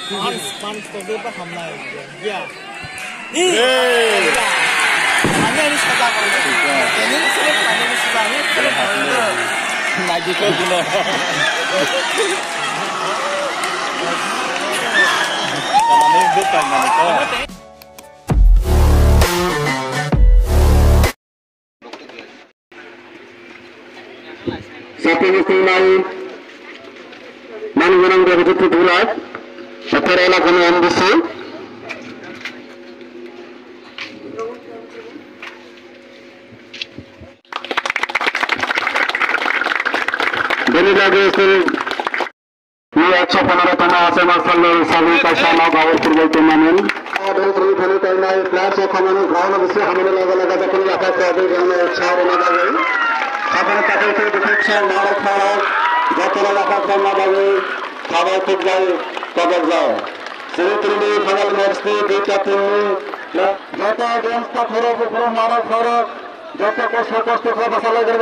पांच को दे पर हमला या hanya ini saja kalau ini sudah hanya ini saja ini kalau lagi ke gula kalau ini bukan mana Saat ini tinggal Manggunang dari Bukit Bulat, Seterela kami MBC. Dari lagi ini 115 tahun asal Sawi Kasama Gawar Purwal Turnamen. Ada terus hari ini kelas kami gawan bisa kami laga-laga tapi apa problem kami cara laga. Kami pakai itu difiksa malah kalau jatuh laga kami lagi kami tidak kabar jauh. Seperti ini final match di Jatim ini jatuh game tak hero pun malah hero jatuh kos tu masalah jadi.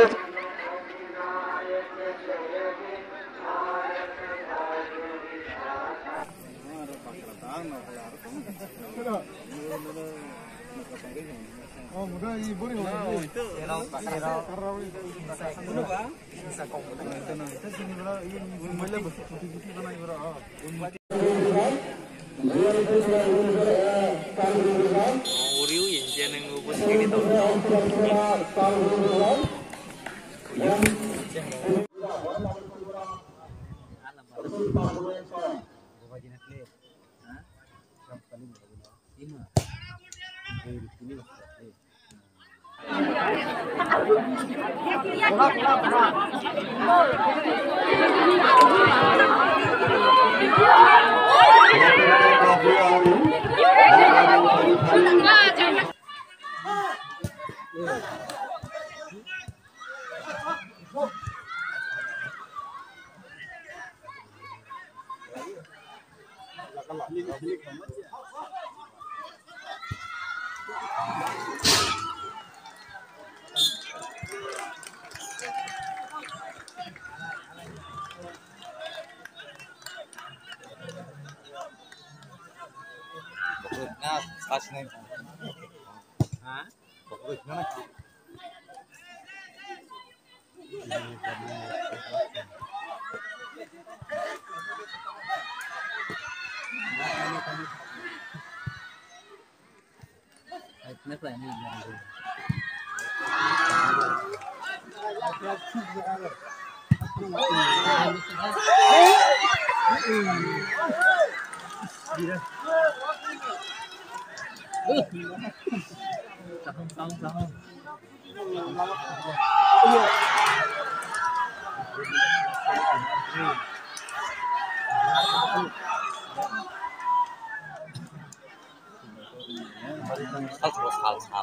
Oh, mudah ini boleh itu. Nah, asli. Hah? Pokoknya mana? Kenapa ini? Tahun. Hal.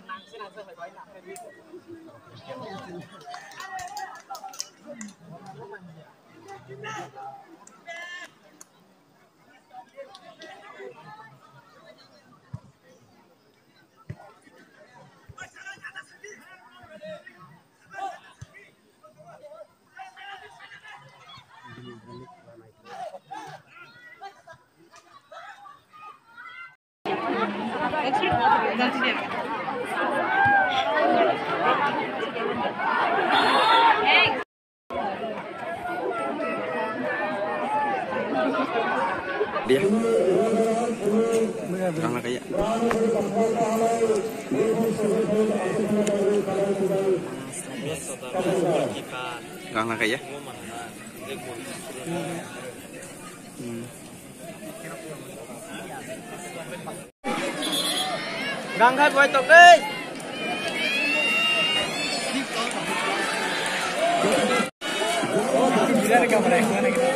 Dia orang kaya. Orang kaya. Ganggai boy tok deh. Bila ada kamera mana gitu.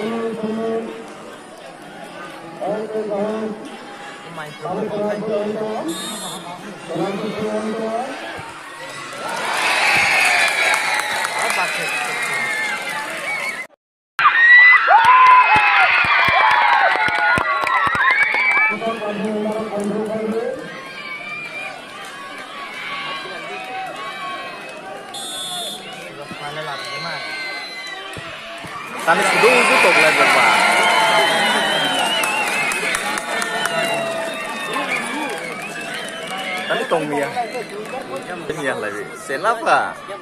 Tadi sudah itu tuh belajar pak. Tadi tongmia, ini ya lagi. Kenapa?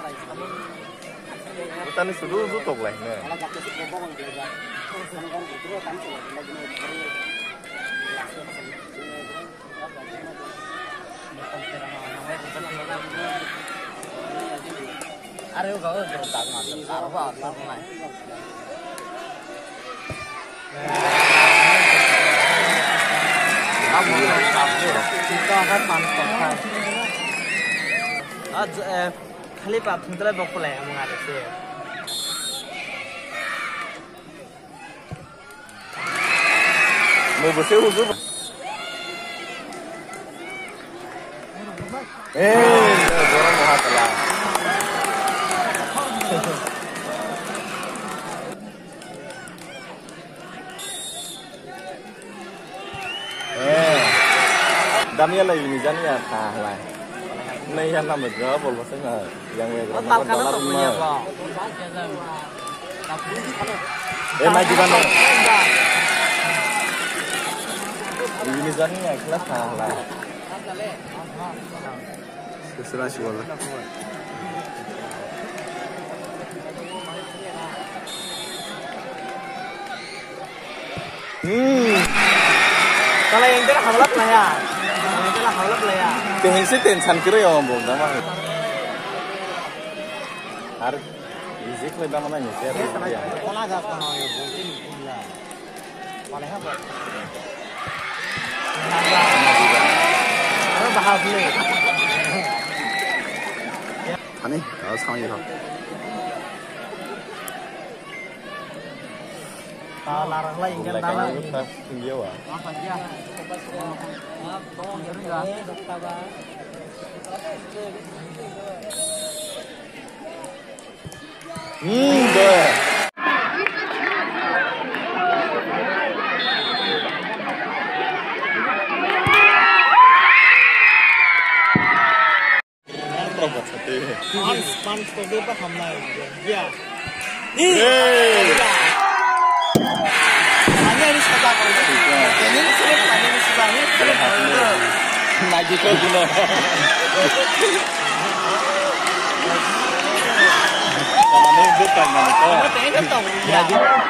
Tadi sudah itu tuh belajar. Are kau berontak macam apa apa mulai. Kita akan mantap kan. Kali pak tentara bokle mengalir sih. Mau bersih usul. Orang mau hatalah. Daniel lagi misalnya ya kalah. Ini yang nama berapa maksudnya yang berapa dolar rumah. Maju kan dong. Ini misalnya kelas kalah. Terserah sih boleh. Kalau yang itu hawlat lah ya. Itulah hawlat lah ya. Tensi tensan kira ya ngomong nama. Harus izik lebih mana nih share ya. Kalau ada kono ya mungkin pula. Paling apa? Ada bahas ni. Ani, harus kau ini. Larang lah ingin tanah tinggi wah. Apa dia? Deh. Robot satu. Pan to dia paham lah. Ya. Ini sudah ini sulit ini sudah ini lagi ke guna. Kamu bukan mana kau? Ini tahu ya.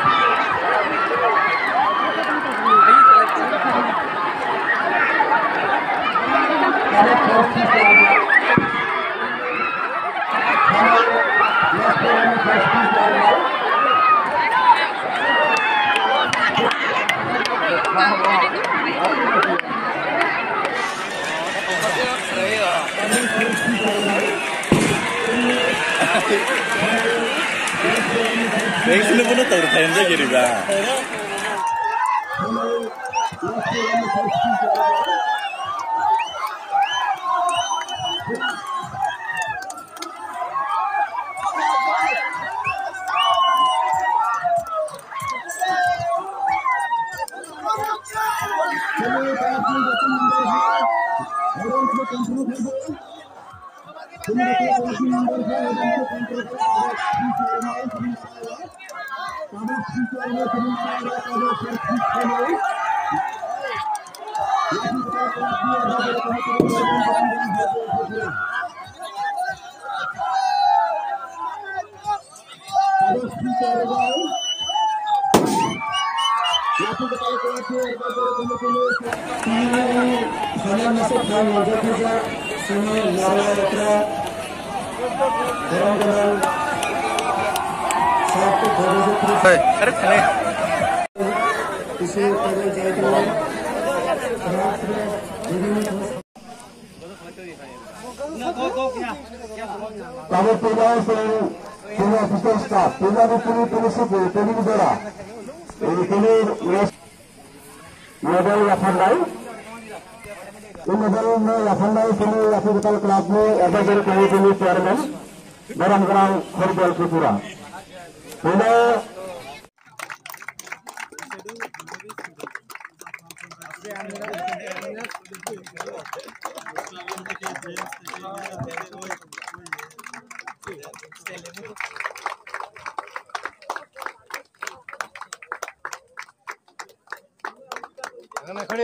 Yang sini pun tahu kain saja juga. Kami punya official staff, punya pulis training dora. नोबल लखनदाई नोबल में लखनदाई सभी athletical club में advisory committee में chairman बरमग्राम football Tripura खड़े